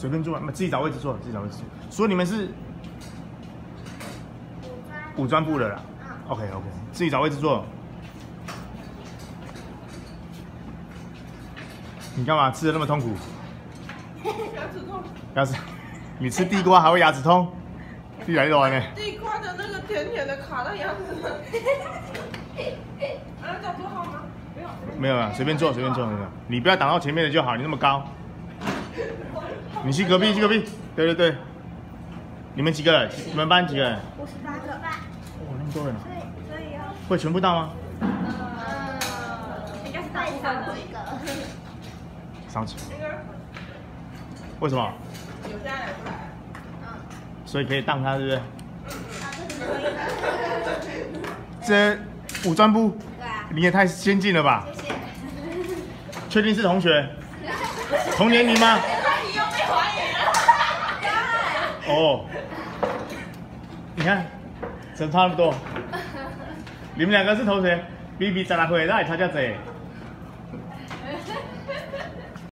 随便坐，自己找位置坐，自己找位置坐。所以你们是五专部的啦。OK， 自己找位置坐。你干嘛吃的那么痛苦？ 牙齿痛。 牙齿，你吃地瓜还会牙齿痛？地来软呢？ 地瓜的那个甜甜的卡在牙齿上。啊，要坐好吗？不用。 没有啊，随便坐，随便坐。你不要挡到前面的就好，你那么高。你去隔壁，去隔壁。对对对。你们几个人？你们班几个人 58个。 哇，那么多人啊！ 所以要会全部到吗？ 应该是大部分的一个。 上去。为什么？ 有下来不来。 所以可以当他，对不对？这五专部， 对啊。 你也太先进了吧？ 谢谢。 确定是同学？同年龄吗？ 你又被怀疑了。 哦，你看，怎么差那么多？你们两个是同学，比12岁，那也差这多。